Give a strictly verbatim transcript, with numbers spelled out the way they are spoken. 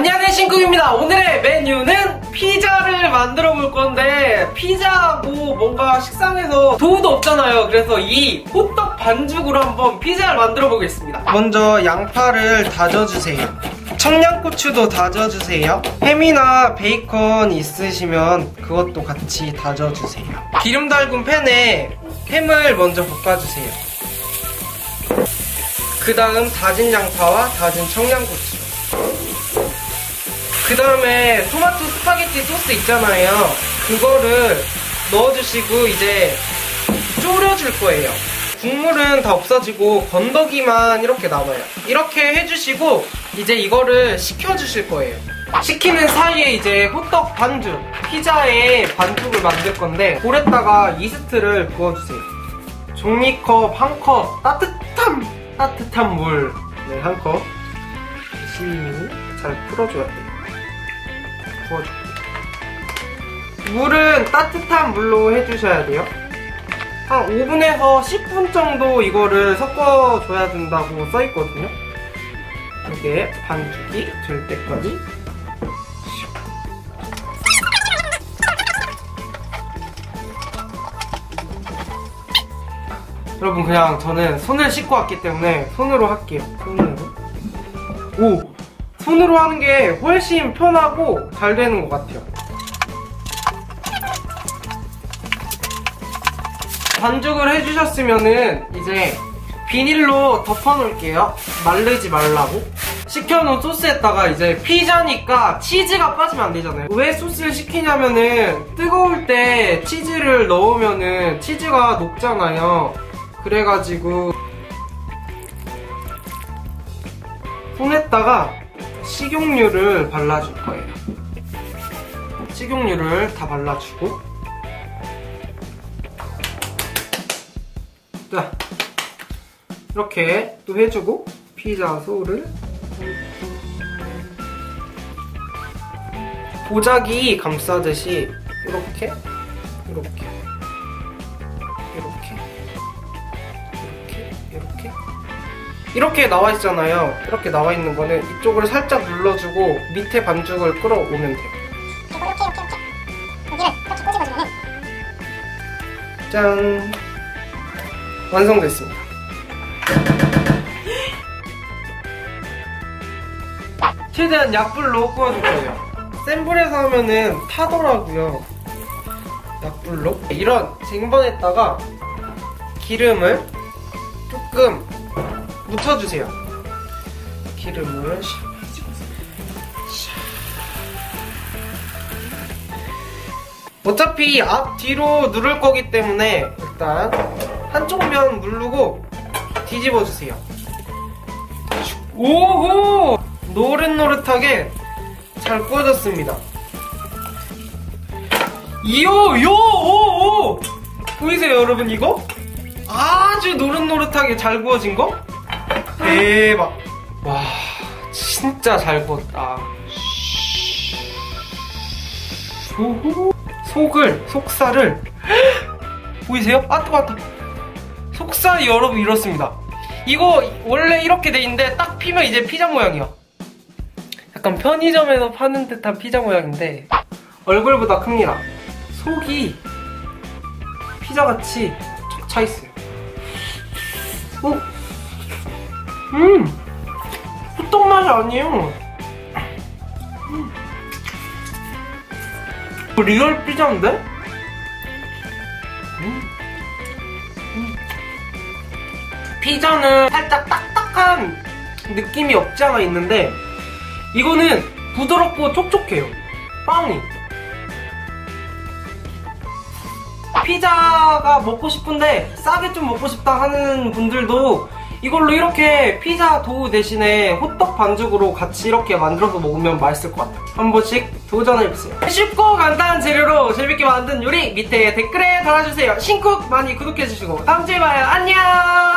안녕하세요, 신쿡입니다. 오늘의 메뉴는 피자를 만들어 볼 건데, 피자하고 뭔가 식상해서 도우도 없잖아요. 그래서 이 호떡 반죽으로 한번 피자를 만들어 보겠습니다. 먼저 양파를 다져주세요. 청양고추도 다져주세요. 햄이나 베이컨 있으시면 그것도 같이 다져주세요. 기름 달군 팬에 햄을 먼저 볶아주세요. 그 다음 다진 양파와 다진 청양고추, 그 다음에 토마토 스파게티 소스 있잖아요. 그거를 넣어주시고 이제 졸여줄 거예요. 국물은 다 없어지고 건더기만 이렇게 남아요. 이렇게 해주시고 이제 이거를 식혀주실 거예요. 식히는 사이에 이제 호떡 반죽, 피자의 반죽을 만들 건데, 볼에다가 이스트를 부어주세요. 종이컵 한 컵, 따뜻한 따뜻한 물 네, 한 컵 열심히 잘 풀어줘야 돼요. 부어주고, 물은 따뜻한 물로 해주셔야 돼요. 한 오 분에서 십 분 정도 이거를 섞어줘야 된다고 써있거든요. 이게 반죽이 될 때까지. 여러분, 그냥 저는 손을 씻고 왔기 때문에 손으로 할게요. 손으로. 오! 손으로 하는 게 훨씬 편하고 잘 되는 것 같아요. 반죽을 해주셨으면은 이제 비닐로 덮어 놓을게요. 마르지 말라고. 식혀놓은 소스에다가 이제 피자니까 치즈가 빠지면 안 되잖아요. 왜 소스를 시키냐면은 뜨거울 때 치즈를 넣으면은 치즈가 녹잖아요. 그래가지고 손에다가 식용유를 발라줄 거예요. 식용유를 다 발라주고, 자, 이렇게 또 해주고, 피자 소를 보자기 감싸듯이 이렇게 이렇게 이렇게 이렇게 이렇게 이렇게 나와 있잖아요. 이렇게 나와 있는 거는 이쪽을 살짝 눌러주고 밑에 반죽을 끌어오면 돼요. 이렇게 이렇게 이렇게 여기를 이렇게 꼬집어주면은 짠! 완성됐습니다. 최대한 약불로 구워줄 거예요. 센 불에서 하면은 타더라고요. 약불로. 이런 쟁반에다가 기름을 조금 묻혀주세요. 기름을 어차피 앞, 뒤로 누를 거기 때문에 일단 한쪽 면 누르고 뒤집어주세요. 오호! 노릇노릇하게 잘 구워졌습니다. 이요! 요! 오! 오! 보이세요, 여러분? 이거? 아주 노릇노릇하게 잘 구워진 거? 대박! 와, 진짜 잘 구웠다. 오호. 속을, 속살을 보이세요? 아, 뜨거, 뜨거. 속살이 여러분 이렇습니다. 이거 원래 이렇게 돼 있는데 딱 피면 이제 피자 모양이야. 약간 편의점에서 파는 듯한 피자 모양인데 얼굴보다 큽니다. 속이 피자같이 쫙 차있어요. 오. 음! 호떡 맛이 아니에요. 음. 리얼 피자인데? 음. 음. 피자는 살짝 딱딱한 느낌이 없지 않아 있는데 이거는 부드럽고 촉촉해요. 빵이. 피자가 먹고 싶은데 싸게 좀 먹고 싶다 하는 분들도 이걸로 이렇게 피자 도우 대신에 호떡 반죽으로 같이 이렇게 만들어서 먹으면 맛있을 것 같아요. 한 번씩 도전해보세요. 쉽고 간단한 재료로 재밌게 만든 요리 밑에 댓글에 달아주세요. 신쿡 많이 구독해주시고 다음주에 봐요. 안녕!